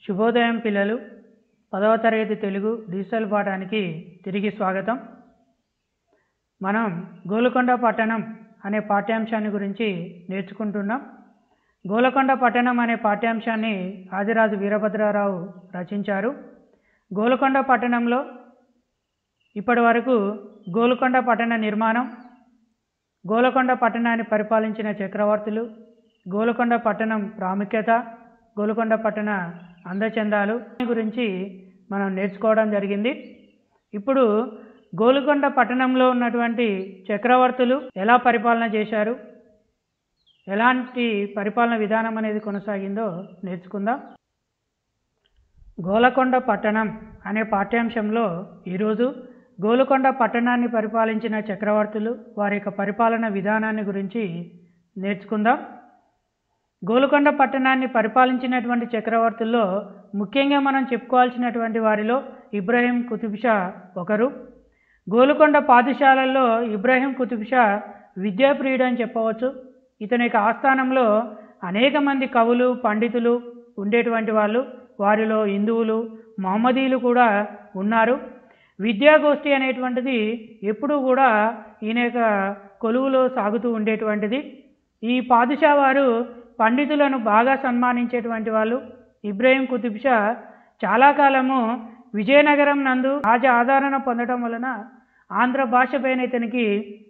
శుభోదయం పిల్లలు, 10వ తరగతి తెలుగు డిజిటల్ పాఠానికి తిరిగి స్వాగతం. మనం గోల్కొండ పట్టణం అనే పాఠ్యాంశాన్ని గురించి నేర్చుకుంటున్నాం. గోల్కొండ పట్టణం అనే పాఠ్యాంశాన్ని ఆదిరాజు వీరభద్రారావు రచించారు. గోల్కొండ పట్టణంలో ఇప్పటి వరకు గోల్కొండ పట్టణ నిర్మాణం, గోల్కొండ పట్టణాన్ని పరిపాలించిన చక్రవర్తులు, గోల్కొండ పట్టణం ప్రాముఖ్యత, గోల్కొండ పట్టణ అందచందాలు గురించి మనం నేర్చుకోవడం జరిగింది. ఇప్పుడు గోల్కొండ పట్టణంలో ఉన్నటువంటి చక్రవర్తులు ఎలా పరిపాలన చేశారు, ఎలాంటి పరిపాలన విధానం అనేది కొనసాగిందో నేర్చుకుందాం. గోల్కొండ పట్టణం అనే పాఠ్యాంశంలో ఈరోజు గోల్కొండ పట్టణాన్ని పరిపాలించిన చక్రవర్తులు, వారి యొక్క పరిపాలన విధానాన్ని గురించి నేర్చుకుందాం. గోల్కొండ పట్టణాన్ని పరిపాలించినటువంటి చక్రవర్తుల్లో ముఖ్యంగా మనం చెప్పుకోవాల్సినటువంటి వారిలో ఇబ్రాహీం కుతుబ్ షా ఒకరు. గోల్కొండ పాఠశాలల్లో ఇబ్రాహీం కుతుబ్ షా విద్యాప్రియుడు అని చెప్పవచ్చు. ఇతని యొక్క ఆస్థానంలో అనేక మంది కవులు, పండితులు ఉండేటువంటి వాళ్ళు, వారిలో హిందువులు, మహమ్మదీయులు కూడా ఉన్నారు. విద్యాగోష్ఠి అనేటువంటిది ఎప్పుడూ కూడా ఈయన యొక్క కొలువులో సాగుతూ ఉండేటువంటిది. ఈ పాదుషా వారు పండితులను బాగా సన్మానించేటువంటి వాళ్ళు. ఇబ్రాహీం కుతుబ్ షా చాలా కాలము విజయనగరం నందు రాజ ఆదరణ పొందడం వలన ఆంధ్ర భాష పైన ఇతనికి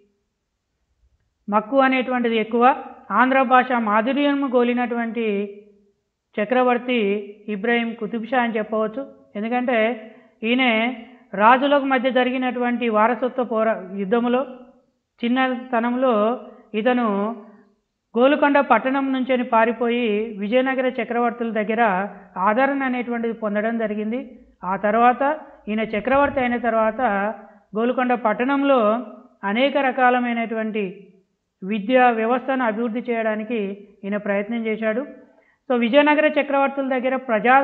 మక్కువ అనేటువంటిది ఎక్కువ. ఆంధ్ర భాష మాధుర్యము గోలినటువంటి చక్రవర్తి ఇబ్రాహీం కుతుబ్ షా అని చెప్పవచ్చు. ఎందుకంటే ఈయన రాజులకు మధ్య జరిగినటువంటి వారసత్వ యుద్ధములో చిన్నతనంలో ఇతను గోల్కొండ పట్టణం నుంచి పారిపోయి విజయనగర చక్రవర్తుల దగ్గర ఆదరణ అనేటువంటిది పొందడం జరిగింది. ఆ తర్వాత ఈయన చక్రవర్తి అయిన తర్వాత గోల్కొండ పట్టణంలో అనేక రకాలమైనటువంటి విద్యా వ్యవస్థను అభివృద్ధి చేయడానికి ఈయన ప్రయత్నం చేశాడు. సో విజయనగర చక్రవర్తుల దగ్గర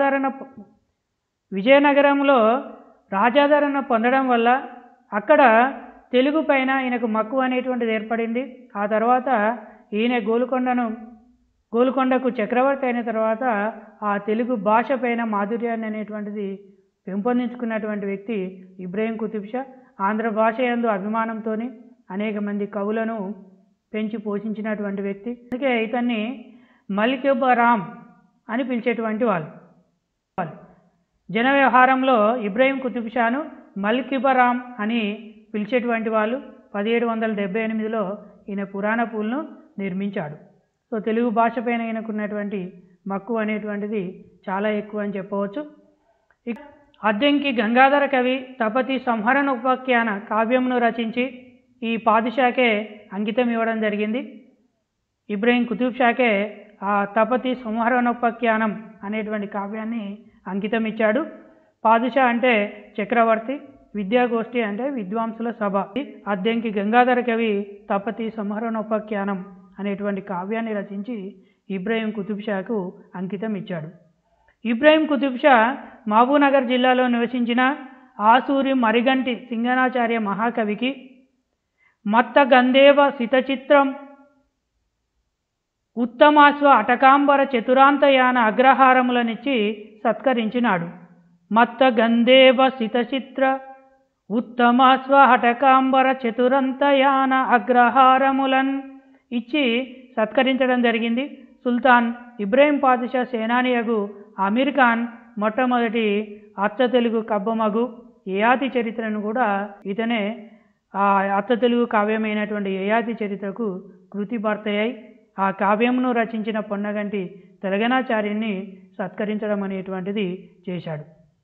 విజయనగరంలో రాజాదరణ పొందడం వల్ల అక్కడ తెలుగు పైన ఈయనకు మక్కువ అనేటువంటిది ఏర్పడింది. ఆ తర్వాత ఈయన గోల్కొండకు చక్రవర్తి అయిన తర్వాత ఆ తెలుగు భాష పైన మాధుర్యాన్ని అనేటువంటిది పెంపొందించుకున్నటువంటి వ్యక్తి ఇబ్రాహీం కుతుబ్ షా. ఆంధ్ర భాష యందు అభిమానంతో అనేక మంది కవులను పెంచి పోషించినటువంటి వ్యక్తి. అందుకే ఇతన్ని మల్కిబరాం అని పిలిచేటువంటి వాళ్ళు. జన వ్యవహారంలో ఇబ్రాహీం కుతుబ్ షాను మల్కిబరాం అని పిలిచేటువంటి వాళ్ళు. 1778లో ఈయన పురాణ పూల్ను నిర్మించాడు. సో తెలుగు భాష పైన ఈయనకున్నటువంటి మక్కువ అనేటువంటిది చాలా ఎక్కువ అని చెప్పవచ్చు. అద్దంకి గంగాధర కవి తపతి సంహరణ ఉపాఖ్యాన కావ్యంను రచించి ఈ పాదుషాకే అంకితం ఇవ్వడం జరిగింది. ఇబ్రాహీం కుతుబ్ షాకే ఆ తపతి సంహరణోపాఖ్యానం అనేటువంటి కావ్యాన్ని అంకితం ఇచ్చాడు. పాదుషా అంటే చక్రవర్తి, విద్యాగోష్ఠి అంటే విద్వాంసుల సభ. అద్దంకి గంగాధర కవి తపతి సంహరణోపాఖ్యానం అనేటువంటి కావ్యాన్ని రచించి ఇబ్రాహీం కుతుబ్ షాకు అంకితం ఇచ్చాడు. ఇబ్రాహీం కుతుబ్ షా మహబూబ్నగర్ జిల్లాలో నివసించిన ఆసూరి మరిగంటి సింగనాచార్య మహాకవికి మత్త గంధేవ సితచిత్రం ఉత్తమాశ్వ అటకాంబర చతురాంతయాన అగ్రహారములనిచ్చి సత్కరించినాడు. మత్త గంధేవ సితచిత్ర ఉత్తమాశ్వ హటకాంబర చతురంతయాన అగ్రహారములన్ ఇచ్చి సత్కరించడం జరిగింది. సుల్తాన్ ఇబ్రాహీం పాదుషా సేనానియగు అమీర్ ఖాన్ మొట్టమొదటి అచ్చ తెలుగు కబ్బమగు యయాతి చరిత్రను కూడా ఇతనే ఆ అచ్చ తెలుగు కావ్యమైనటువంటి యయాతి చరిత్రకు కృతిభర్తయ్యాయి. ఆ కావ్యమును రచించిన పొన్నగంటి తెలగనాచార్యుని సత్కరించడం అనేటువంటిది చేశాడు.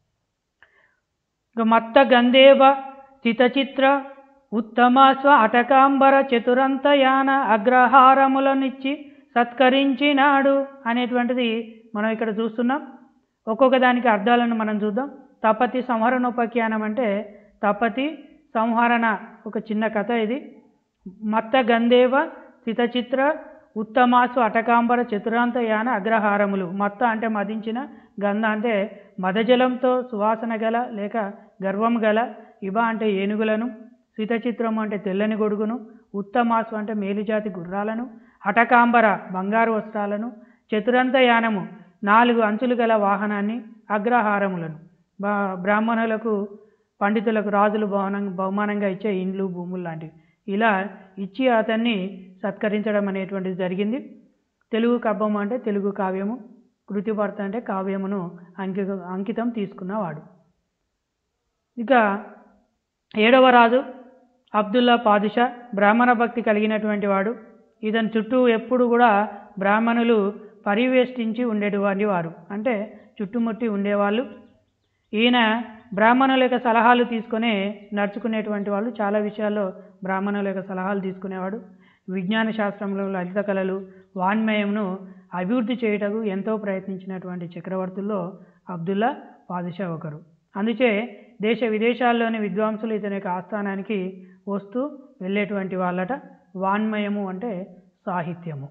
మత్త గంధేవ చితచిత్ర ఉత్తమాశ్వ అటకాంబర చతురంతయాన అగ్రహారములనిచ్చి సత్కరించినాడు అనేటువంటిది మనం ఇక్కడ చూస్తున్నాం. ఒక్కొక్క దానికి అర్థాలను మనం చూద్దాం. తపతి సంహరణోపాఖ్యానం అంటే తపతి సంహరణ, ఒక చిన్న కథ ఇది. మత్త గంధేవ చితచిత్ర ఉత్తమాసు అటకాంబర చతురాంతయాన అగ్రహారములు. మత్త అంటే మదించిన, గంధ అంటే మదజలంతో సువాసన గల లేక గర్వం గల, ఇవ అంటే ఏనుగులను, శితచిత్రము అంటే తెల్లని గొడుగును, ఉత్తమాసు అంటే మేలుజాతి గుర్రాలను, హటకాంబర బంగారు వస్త్రాలను, చతురంతయానము 4 అంచులు గల వాహనాన్ని, అగ్రహారములను, బ్రాహ్మణులకు, పండితులకు రాజులు బహుమానంగా ఇచ్చే ఇండ్లు, భూములు లాంటివి ఇలా ఇచ్చి అతన్ని సత్కరించడం అనేటువంటిది జరిగింది. తెలుగు కవ్వము అంటే తెలుగు కావ్యము, కృతిభర్త అంటే కావ్యమును అంకితం తీసుకున్నవాడు. ఇక 7వ రాజు అబ్దుల్లా పాదుషా, బ్రాహ్మణ భక్తి కలిగినటువంటి వాడు. ఇతని చుట్టూ ఎప్పుడు కూడా బ్రాహ్మణులు పరివేష్టించి ఉండేటువంటి వారు, అంటే చుట్టుముట్టి ఉండేవాళ్ళు. ఈయన బ్రాహ్మణుల యొక్క సలహాలు తీసుకునే నడుచుకునేటువంటి వాళ్ళు. చాలా విషయాల్లో బ్రాహ్మణుల యొక్క సలహాలు తీసుకునేవాడు. విజ్ఞాన శాస్త్రంలో, లలిత కళలు, వాన్మయంను అభివృద్ధి చేయుటకు ఎంతో ప్రయత్నించినటువంటి చక్రవర్తుల్లో అబ్దుల్లా పాదుషా ఒకరు. అందుచే దేశ విదేశాల్లోని విద్వాంసులు ఇతని యొక్క ఆస్థానానికి వస్తూ వెళ్ళేటువంటి వాళ్ళట. వాన్మయము అంటే సాహిత్యము.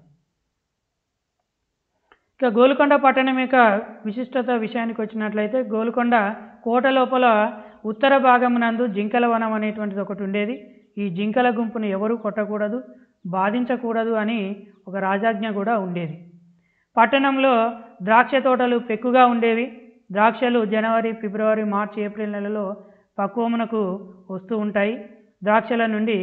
ఇక గోల్కొండ పట్టణం యొక్క విశిష్టత విషయానికి వచ్చినట్లయితే, గోల్కొండ కోట లోపల ఉత్తర భాగమునందు జింకల వనం అనేటువంటిది ఒకటి ఉండేది. ఈ జింకల గుంపును ఎవరూ కొట్టకూడదు, బాధించకూడదు అని ఒక రాజాజ్ఞ కూడా ఉండేది. పట్టణంలో ద్రాక్ష తోటలు పెక్కుగా ఉండేవి. ద్రాక్షలు జనవరి, ఫిబ్రవరి, మార్చి, ఏప్రిల్ నెలలో పక్వమునకు వస్తూ ఉంటాయి. ద్రాక్షల నుండి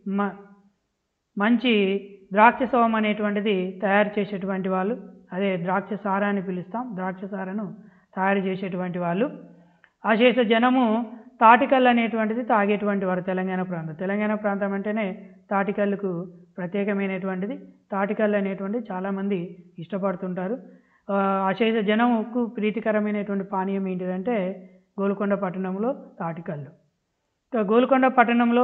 మంచి ద్రాక్ష సవం అనేటువంటిది తయారు చేసేటువంటి వాళ్ళు, అదే ద్రాక్ష సారా అని పిలుస్తాం. ద్రాక్ష సారను తయారు చేసేటువంటి వాళ్ళు. అశేష జనము తాటికల్లు అనేటువంటిది తాగేటువంటి వారు. తెలంగాణ ప్రాంతం అంటేనే తాటికల్లుకు ప్రత్యేకమైనటువంటిది. తాటికల్లు అనేటువంటి చాలామంది ఇష్టపడుతుంటారు. అశేష జనముకు ప్రీతికరమైనటువంటి పానీయం ఏంటిదంటే గోల్కొండ పట్టణంలో తాటికల్లు. గోల్కొండ పట్టణంలో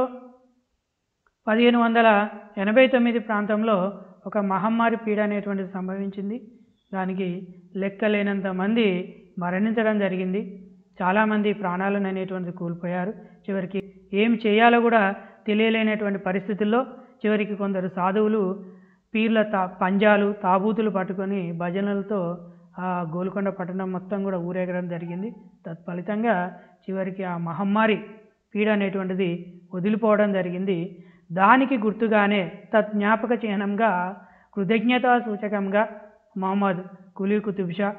1589 ప్రాంతంలో ఒక మహమ్మారి పీడ అనేటువంటిది సంభవించింది. దానికి లెక్కలేనంత మంది మరణించడం జరిగింది. చాలామంది ప్రాణాలను అనేటువంటిది కోల్పోయారు. చివరికి ఏం చేయాలో కూడా తెలియలేనటువంటి పరిస్థితుల్లో చివరికి కొందరు సాధువులు పీర్ల పంజాలు, తాబూతులు పట్టుకొని భజనలతో ఆ గోల్కొండ పట్టణం మొత్తం కూడా ఊరేగడం జరిగింది. తత్ఫలితంగా చివరికి ఆ మహమ్మారి పీడ అనేటువంటిది వదిలిపోవడం జరిగింది. దానికి గుర్తుగానే జ్ఞాపక చిహ్నంగా, కృతజ్ఞతా సూచకంగా మహమ్మద్ కులీ కుతుబ్ షా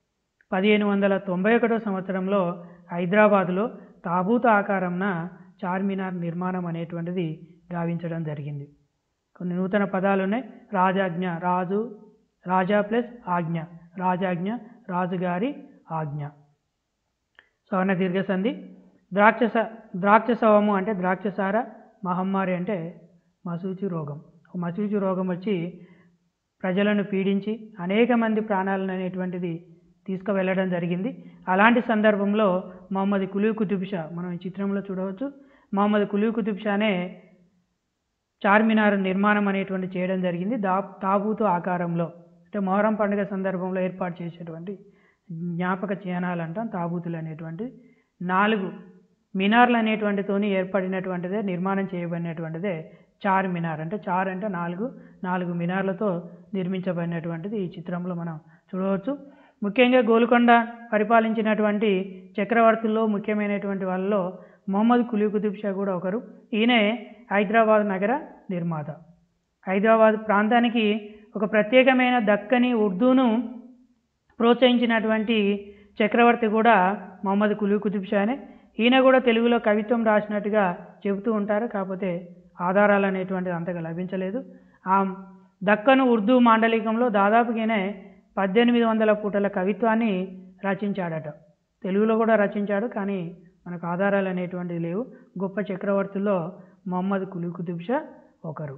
1591 సంవత్సరంలో హైదరాబాదులో తాబూత్ ఆకారంన చార్మినార్ నిర్మాణం అనేటువంటిది గావించడం జరిగింది. కొన్ని నూతన పదాలు ఉన్నాయి. రాజాజ్ఞ, రాజు, రాజా ప్లస్ ఆజ్ఞ, రాజాజ్ఞ, రాజుగారి ఆజ్ఞ, సవర్ణ దీర్ఘసంధి. ద్రాక్షసవము అంటే ద్రాక్షసార, మహమ్మారి అంటే మశూచి రోగం. మశూచి రోగం వచ్చి ప్రజలను పీడించి అనేక మంది ప్రాణాలను అనేటువంటిది తీసుకువెళ్ళడం జరిగింది. అలాంటి సందర్భంలో మహమ్మద్ కులీ కుతుబ్ షా, మనం ఈ చిత్రంలో చూడవచ్చు, మహమ్మద్ కులీ కుతుబ్ షానే చార్మినార్ నిర్మాణం అనేటువంటి చేయడం జరిగింది. తాబూతు ఆకారంలో, అంటే మొహరం పండుగ సందర్భంలో ఏర్పాటు చేసేటువంటి జ్ఞాపక చిహ్నాలు అంటాం తాబూతులు అనేటువంటి. 4 మినార్లు అనేటువంటితోని ఏర్పడినటువంటిదే, నిర్మాణం చేయబడినటువంటిదే చార్మినార్. అంటే చార్ అంటే 4 మినార్లతో నిర్మించబడినటువంటిది ఈ చిత్రంలో మనం చూడవచ్చు. ముఖ్యంగా గోల్కొండ పరిపాలించినటువంటి చక్రవర్తుల్లో ముఖ్యమైనటువంటి వాళ్ళలో మహమ్మద్ కులీ కుతుబ్ షా కూడా ఒకరు. ఈయనే హైదరాబాద్ నగర నిర్మాత. హైదరాబాద్ ప్రాంతానికి ఒక ప్రత్యేకమైన దక్కని ఉర్దూను ప్రోత్సహించినటువంటి చక్రవర్తి కూడా మహమ్మద్ కులీ కుతుబ్ షానే. ఈయన కూడా తెలుగులో కవిత్వం రాసినట్టుగా చెబుతూ ఉంటారు. కాకపోతే ఆధారాలు అనేటువంటిది అంతగా లభించలేదు. ఆ దక్కను ఉర్దూ మాండలికంలో దాదాపుగానే 1800 పూటల కవిత్వాన్ని రచించాడట. తెలుగులో కూడా రచించాడు, కానీ మనకు ఆధారాలు అనేటువంటివి లేవు. గొప్ప చక్రవర్తుల్లో మహమ్మద్ కులీ కుతుబ్ షా ఒకరు.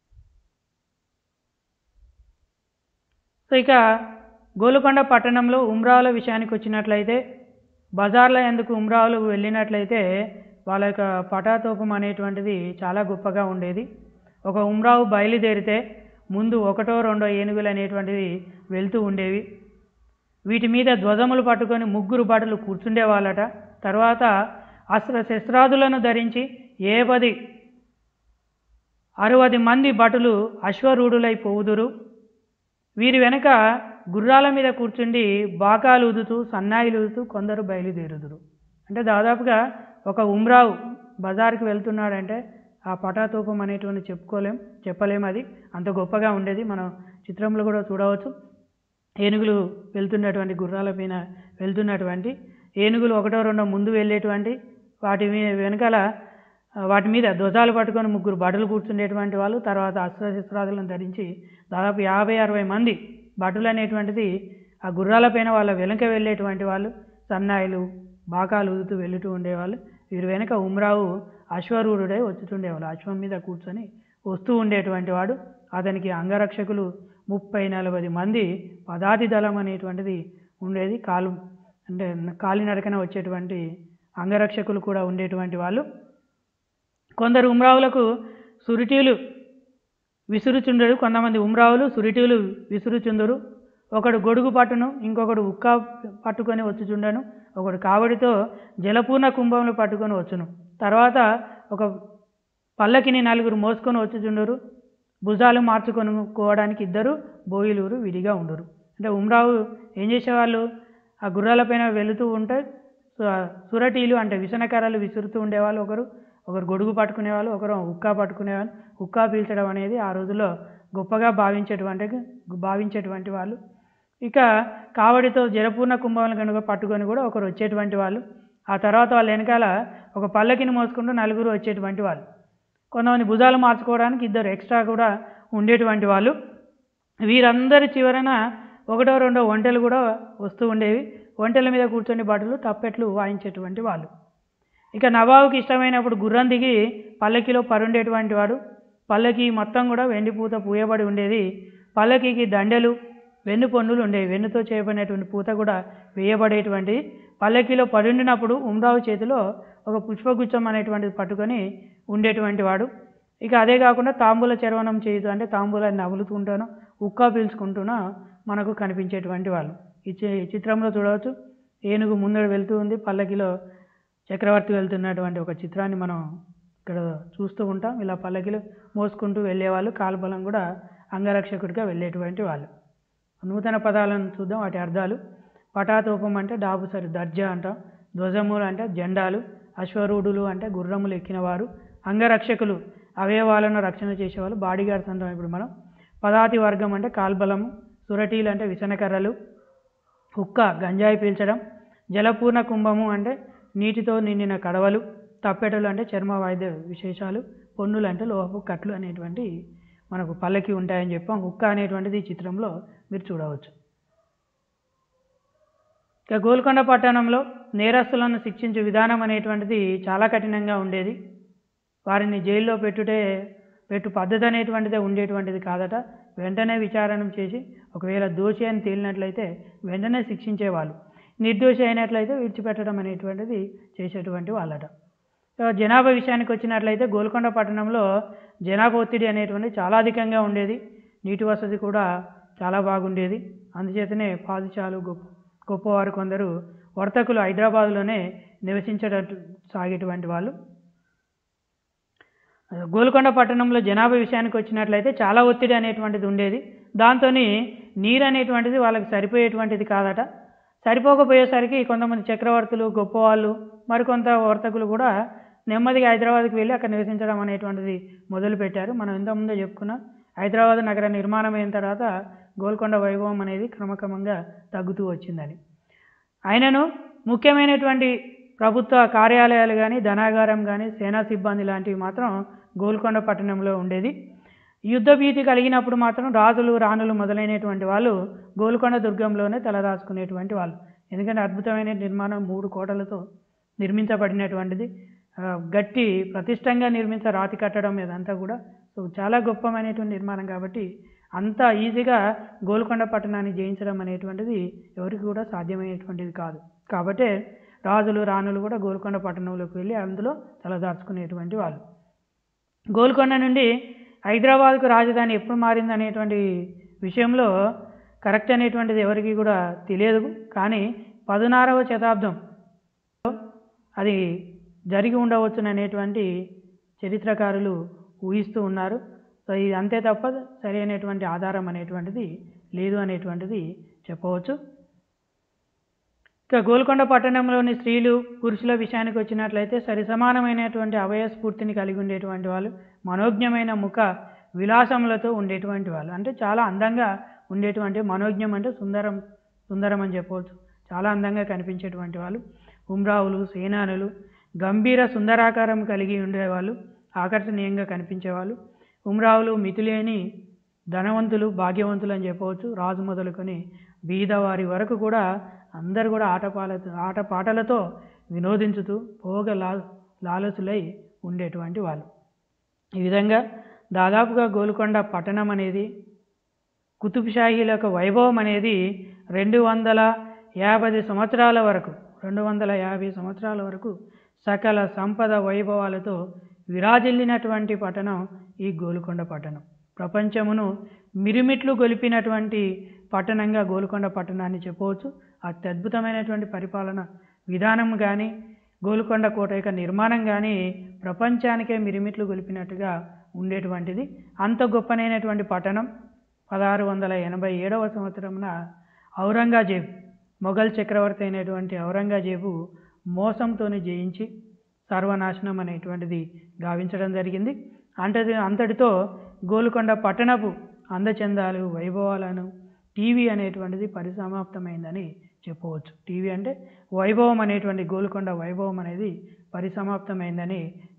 సో ఇక గోల్కొండ పట్టణంలో ఉమ్రావుల విషయానికి వచ్చినట్లయితే, బజార్ల ఎందుకు ఉమ్రావులు వెళ్ళినట్లయితే వాళ్ళ యొక్క పటాతోపం అనేటువంటిది చాలా గొప్పగా ఉండేది. ఒక ఉమ్రావు బయలుదేరితే ముందు 1-2 ఏనుగులు అనేటువంటివి వెళ్తూ ఉండేవి. వీటి మీద ధ్వజములు పట్టుకొని 3 భటులు కూర్చుండే వాళ్ళట. తర్వాత శస్త్రాదులను ధరించి 60 మంది భటులు అశ్వరూఢులై పోవుదురు. వీరి వెనుక గుర్రాల మీద కూర్చుండి బాకాలు ఊదుతూ, సన్నాయిలు ఊదుతూ కొందరు బయలుదేరుదురు. అంటే దాదాపుగా ఒక ఉమ్రావు బజార్కి వెళ్తున్నాడంటే ఆ పటాతోపం అనేటువంటి చెప్పలేం. అది అంత గొప్పగా ఉండేది. మనం చిత్రంలో కూడా చూడవచ్చు. ఏనుగులు వెళ్తున్నటువంటి గుర్రాల పైన వెళ్తున్నటువంటి ఏనుగులు ఒకటో రెండో ముందు వెళ్ళేటువంటి వాటి వెనకాల వాటి మీద ధ్వజాలు పట్టుకొని ముగ్గురు భటులు కూర్చుండేటువంటి వాళ్ళు, తర్వాత అస్త్రశస్త్రాదులను ధరించి దాదాపు 50-60 మంది భటులు అనేటువంటిది ఆ గుర్రాల పైన వాళ్ళ వెనుక వెళ్ళేటువంటి వాళ్ళు, సన్నాయిలు బాకాలు ఊదుతూ వెళుతూ ఉండేవాళ్ళు. వీరి వెనుక ఉమ్రావు అశ్వరూఢుడై వచ్చుతుండేవాళ్ళు, అశ్వం మీద కూర్చొని వస్తూ ఉండేటువంటి వాడు. అతనికి అంగరక్షకులు 30-40 మంది పదాతి దళం అనేటువంటిది ఉండేది. అంటే కాలినడకన వచ్చేటువంటి అంగరక్షకులు కూడా ఉండేటువంటి వాళ్ళు. కొందరు ఉమ్రావులకు సురిటీలు విసురుచుండరు, కొంతమంది ఉమ్రావులు సురిటీలు విసురుచుందరు. ఒకడు గొడుగు పట్టును, ఇంకొకడు ఉక్క పట్టుకొని వచ్చుచుండను, ఒకడు కావడితో జలపూర్ణ కుంభంలో పట్టుకొని వచ్చును. తర్వాత పల్లకిని 4 మోసుకొని వచ్చుచుండరు, భుజాలు మార్చుకొనుకోవడానికి 2 బోయిలూరు విడిగా ఉండరు. అంటే ఉమ్రావు ఏం చేసేవాళ్ళు, ఆ గుర్రాలపైన వెళుతూ ఉంటే సురటీలు అంటే విసనకర్రలు విసురుతూ ఉండేవాళ్ళు. ఒకరు గొడుగు పట్టుకునేవాళ్ళు, ఒకరు ఉక్కా పట్టుకునేవాళ్ళు. ఉక్కా పీల్చడం అనేది ఆ రోజుల్లో గొప్పగా భావించేటువంటి వాళ్ళు. ఇక కావడితో జలపూర్ణ కుంభాలను కనుక పట్టుకొని కూడా ఒకరు వచ్చేటువంటి వాళ్ళు. ఆ తర్వాత వాళ్ళ వెనకాల ఒక పల్లకిని మోసుకుంటూ 4 వచ్చేటువంటి వాళ్ళు. కొంతమంది భుజాలు మార్చుకోవడానికి 2 ఎక్స్ట్రా కూడా ఉండేటువంటి వాళ్ళు. వీరందరి చివరన ఒకటో రెండో ఒంటెలు కూడా వస్తూ ఉండేవి. ఒంటెల మీద కూర్చొని భటులు తప్పెట్లు వాయించేటువంటి వాళ్ళు. ఇక నవాబుకి ఇష్టమైనప్పుడు గుర్రం దిగి పల్లకిలో పరుండేటువంటి వాడు. పల్లకి మొత్తం కూడా వెండిపూత పూయబడి ఉండేది. పల్లకికి దండెలు వెన్ను పొన్నులు ఉండేవి, వెన్నుతో చేయబడినటువంటి పూత కూడా వేయబడేటువంటిది. పల్లకిలో పరుండినప్పుడు ఉమ్రావు చేతిలో ఒక పుష్పగుచ్చం అనేటువంటిది పట్టుకొని ఉండేటువంటి వాడు. ఇక అదే కాకుండా తాంబూల చర్వణం చేయుతూ, అంటే తాంబూలాన్ని నవ్వులుతుంటానో ఉక్కా పీల్చుకుంటూనో మనకు కనిపించేటువంటి వాళ్ళు. ఈ చిత్రంలో చూడవచ్చు, ఏనుగు ముందర వెళ్తూ ఉంది, పల్లకిలో చక్రవర్తి వెళ్తున్నటువంటి ఒక చిత్రాన్ని మనం ఇక్కడ చూస్తూ ఉంటాం. ఇలా పల్లకిలో మోసుకుంటూ వెళ్ళేవాళ్ళు, కాల్బలం కూడా అంగరక్షకుడిగా వెళ్ళేటువంటి వాళ్ళు. నూతన పదాలను చూద్దాం, వాటి అర్థాలు. పటాతోపం అంటే డాబుసరి దర్జా అంటాం. ధ్వజములు అంటే జెండాలు. అశ్వరూఢులు అంటే గుర్రములు ఎక్కినవారు. అంగరక్షకులు అవయవాలను రక్షణ చేసేవాళ్ళు, బాడీగార్డ్స్ అంటాం ఇప్పుడు మనం. పదాతి వర్గం అంటే కాల్బలము. సురటీలు అంటే విసనకర్రలు. హుక్క గంజాయి పీల్చడం. జలపూర్ణ కుంభము అంటే నీటితో నిండిన కడవలు. తప్పెటలు అంటే చర్మ వాయిద్య విశేషాలు. పొన్నులు అంటే లోహపు కట్లు అనేటువంటి మనకు పల్లకి ఉంటాయని చెప్పాం. హుక్క అనేటువంటిది ఈ చిత్రంలో మీరు చూడవచ్చు. ఇక గోల్కొండ పట్టణంలో నేరస్తులను శిక్షించే విధానం అనేటువంటిది చాలా కఠినంగా ఉండేది. వారిని జైల్లో పెట్టు పద్ధతి అనేటువంటిదే ఉండేటువంటిది కాదట. వెంటనే విచారణ చేసి ఒకవేళ దోషి అని తేలినట్లయితే వెంటనే శిక్షించేవాళ్ళు, నిర్దోషి అయినట్లయితే విడిచిపెట్టడం అనేటువంటిది చేసేటువంటి వాళ్ళట. జనాభా విషయానికి వచ్చినట్లయితే గోల్కొండ పట్టణంలో జనాభా ఒత్తిడి అనేటువంటి చాలా అధికంగా ఉండేది. నీటి వసతి కూడా చాలా బాగుండేది. అందుచేతనే పాదుషాలు గొప్పవారు కొందరు వర్తకులు హైదరాబాద్లోనే సాగేటువంటి వాళ్ళు. గోల్కొండ పట్టణంలో జనాభా విషయానికి వచ్చినట్లయితే చాలా ఒత్తిడి అనేటువంటిది ఉండేది. దాంతో నీరు అనేటువంటిది వాళ్ళకి సరిపోయేటువంటిది కాదట. సరిపోకపోయేసరికి కొంతమంది చక్రవర్తులు, గొప్పవాళ్ళు, మరికొంత వర్తకులు కూడా నెమ్మదిగా హైదరాబాద్కి వెళ్ళి అక్కడ నివసించడం అనేటువంటిది మొదలుపెట్టారు. మనం ఇంతకుముందే చెప్పుకున్నాం, హైదరాబాద్ నగర నిర్మాణం అయిన తర్వాత గోల్కొండ వైభవం అనేది క్రమక్రమంగా తగ్గుతూ వచ్చిందని. అయినను ముఖ్యమైనటువంటి ప్రభుత్వ కార్యాలయాలు కానీ, ధనాగారం కానీ, సేనా సిబ్బంది లాంటివి మాత్రం గోల్కొండ పట్టణంలో ఉండేది. యుద్ధ భీతి కలిగినప్పుడు మాత్రం రాజులు, రాణులు మొదలైనటువంటి వాళ్ళు గోల్కొండ దుర్గంలోనే తలదాచుకునేటువంటి వాళ్ళు. ఎందుకంటే అద్భుతమైన నిర్మాణం, 3 కోటలతో నిర్మించబడినటువంటిది, గట్టి ప్రతిష్టంగా రాతి కట్టడం ఇదంతా కూడా చాలా గొప్పమైనటువంటి నిర్మాణం. కాబట్టి అంత ఈజీగా గోల్కొండ పట్టణాన్ని జయించడం అనేటువంటిది ఎవరికి కూడా సాధ్యమైనటువంటిది కాదు. కాబట్టి రాజులు, రాణులు కూడా గోల్కొండ పట్టణంలోకి వెళ్ళి అందులో తలదాచుకునేటువంటి వాళ్ళు. గోల్కొండ నుండి హైదరాబాద్కు రాజధాని ఎప్పుడు మారింది అనేటువంటి విషయంలో కరెక్ట్ అనేటువంటిది ఎవరికి కూడా తెలియదు. కానీ 16వ శతాబ్దం అది జరిగి ఉండవచ్చుననేటువంటి చరిత్రకారులు ఊహిస్తూ ఉన్నారు. సో ఇది అంతే తప్ప సరైనటువంటి ఆధారం అనేటువంటిది లేదు అనేటువంటిది చెప్పవచ్చు. ఇక గోల్కొండ పట్టణంలోని స్త్రీలు, పురుషుల విషయానికి వచ్చినట్లయితే సరిసమానమైనటువంటి అవయ స్ఫూర్తిని కలిగి ఉండేటువంటి వాళ్ళు, మనోజ్ఞమైన ముఖ విలాసములతో ఉండేటువంటి వాళ్ళు, అంటే చాలా అందంగా ఉండేటువంటి మనోజ్ఞం అంటే సుందరం అని చెప్పవచ్చు. చాలా అందంగా కనిపించేటువంటి వాళ్ళు. ఉమ్రావులు, సేనానులు గంభీర సుందరాకారం కలిగి ఉండేవాళ్ళు, ఆకర్షణీయంగా కనిపించేవాళ్ళు. ఉమ్రావులు మితిలేని ధనవంతులు, భాగ్యవంతులు అని చెప్పవచ్చు. రాజు మొదలుకొని బీదవారి వరకు కూడా అందరూ కూడా ఆటపాటలతో వినోదించుతూ లాలసులై ఉండేటువంటి వాళ్ళు. ఈ విధంగా దాదాపుగా గోల్కొండ పట్టణం అనేది, కుతుబ్షాహీల యొక్క వైభవం అనేది 250 సంవత్సరాల వరకు సకల సంపద వైభవాలతో విరాజిల్లినటువంటి పట్టణం ఈ గోల్కొండ పట్టణం. ప్రపంచమును మిరుమిట్లు గొలిపినటువంటి పట్టణంగా గోల్కొండ పట్టణాన్ని చెప్పవచ్చు. అత్యద్భుతమైనటువంటి పరిపాలన విధానం కానీ, గోల్కొండ కోట యొక్క నిర్మాణం కానీ ప్రపంచానికే మిరుమిట్లు గొలిపినట్టుగా ఉండేటువంటిది. అంత గొప్పనైనటువంటి పట్టణం 1687వ సంవత్సరమున ఔరంగజేబు, మొఘల్ చక్రవర్తి అయినటువంటి ఔరంగజేబు మోసంతో జయించి సర్వనాశనం అనేటువంటిది గావించడం జరిగింది. అంతటితో గోల్కొండ పట్టణపు అందచందాలు, వైభవాలను టీవీ అనేటువంటిది పరిసమాప్తమైందని చెప్పవచ్చు. టీవీ అంటే వైభవం అనేటువంటి గోల్కొండ వైభవం అనేది పరిసమాప్తమైందని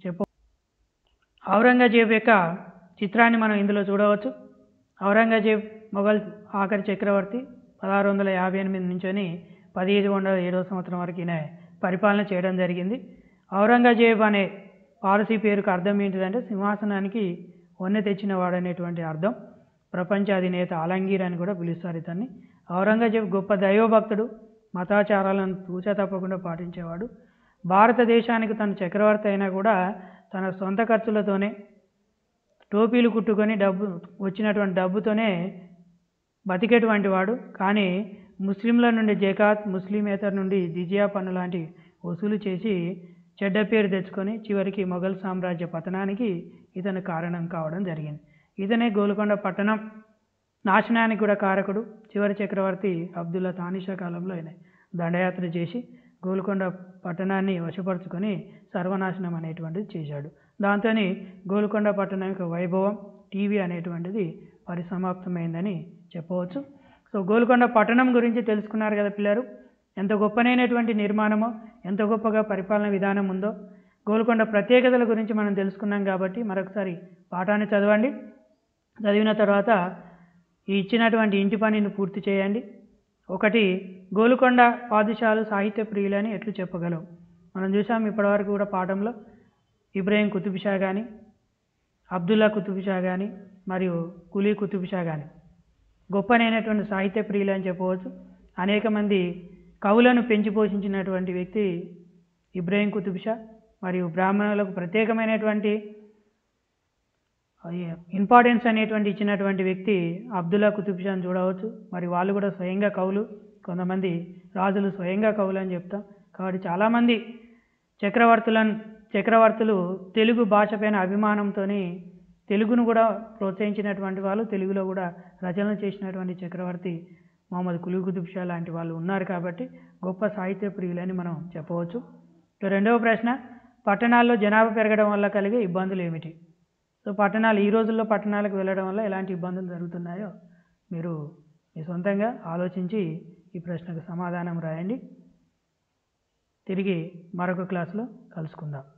ఔరంగజేబు యొక్క చిత్రాన్ని మనం ఇందులో చూడవచ్చు. ఔరంగజేబు మొఘల్ ఆఖరి చక్రవర్తి 1658 నుంచి 1707వ సంవత్సరం వరకు ఈయన పరిపాలన చేయడం జరిగింది. ఔరంగజేబు అనే పారసీ పేరుకు అర్థం ఏంటిదంటే సింహాసనానికి వన్నె తెచ్చిన వాడనేటువంటి అర్థం. ప్రపంచ అధినేత ఆలంగీర్ అని కూడా పిలుస్తారు ఇతన్ని. ఔరంగజేబు గొప్ప దైవభక్తుడు, మతాచారాలను తూచా తప్పకుండా పాటించేవాడు. భారతదేశానికి తన చక్రవర్తి అయినా కూడా తన సొంత ఖర్చులతోనే టోపీలు కుట్టుకొని వచ్చినటువంటి డబ్బుతోనే బతికేటువంటి వాడు. కానీ ముస్లింల నుండి జకాత్, ముస్లిమేతర నుండి జిజియా పన్ను లాంటి వసూలు చేసి చెడ్డ పేరు తెచ్చుకొని చివరికి మొఘల్ సామ్రాజ్య పతనానికి ఇతను కారణం కావడం జరిగింది. ఇతనే గోల్కొండ పట్టణం నాశనానికి కూడా కారకుడు. చివరి చక్రవర్తి అబ్దుల్లా తానిషా కాలంలో ఆయన దండయాత్ర చేసి గోల్కొండ పట్టణాన్ని వశపరుచుకొని సర్వనాశనం అనేటువంటిది చేశాడు. దాంతో గోల్కొండ పట్టణం యొక్క వైభవం టీవీ అనేటువంటిది పరిసమాప్తమైందని చెప్పవచ్చు. సో గోల్కొండ పట్టణం గురించి తెలుసుకున్నారు కదా పిల్లలు. ఎంత గొప్పనైనటువంటి నిర్మాణమో, ఎంత గొప్పగా పరిపాలన విధానం ఉందో, గోల్కొండ ప్రత్యేకతల గురించి మనం తెలుసుకున్నాం. కాబట్టి మరొకసారి పాఠాన్ని చదవండి. చదివిన తర్వాత ఈ ఇచ్చినటువంటి ఇంటి పనిని పూర్తి చేయండి. 1, గోల్కొండ పాదుషాలు సాహిత్య ప్రియులని ఎట్లు చెప్పగలవు? మనం చూసాం ఇప్పటివరకు కూడా పాఠంలో ఇబ్రాహీం కుతుబ్ షా కానీ, అబ్దుల్లా కుతుబ్ షా కానీ, మరియు కులీ కుతుబ్ షా కానీ గొప్పనైనటువంటి సాహిత్య ప్రియులు అని చెప్పవచ్చు. అనేక మంది కవులను పెంచి పోషించినటువంటి వ్యక్తి ఇబ్రాహీం కుతుబ్ షా. మరియు బ్రాహ్మణులకు ప్రత్యేకమైనటువంటి ఇంపార్టెన్స్ అనేటువంటి ఇచ్చినటువంటి వ్యక్తి అబ్దుల్లా కుతుబ్ షా అని చూడవచ్చు. మరి వాళ్ళు కూడా స్వయంగా కవులు. కొంతమంది రాజులు స్వయంగా కవులు అని చెప్తాం. కాబట్టి చాలామంది చక్రవర్తులు తెలుగు భాషపైన అభిమానంతో తెలుగును కూడా ప్రోత్సహించినటువంటి వాళ్ళు, తెలుగులో కూడా రచనలు చేసినటువంటి చక్రవర్తి మహమ్మద్ కులీ కుతుబ్ షా లాంటి వాళ్ళు ఉన్నారు. కాబట్టి గొప్ప సాహిత్య ప్రియులని మనం చెప్పవచ్చు. రెండవ ప్రశ్న, పట్టణాల్లో జనాభా పెరగడం వల్ల కలిగే ఇబ్బందులు ఏమిటి? సో ఈ రోజుల్లో పట్టణాలకు వెళ్ళడం వల్ల ఎలాంటి ఇబ్బందులు జరుగుతున్నాయో మీరు మీ సొంతంగా ఆలోచించి ఈ ప్రశ్నకు సమాధానం రాయండి. తిరిగి మరొక క్లాసులో కలుసుకుందాం.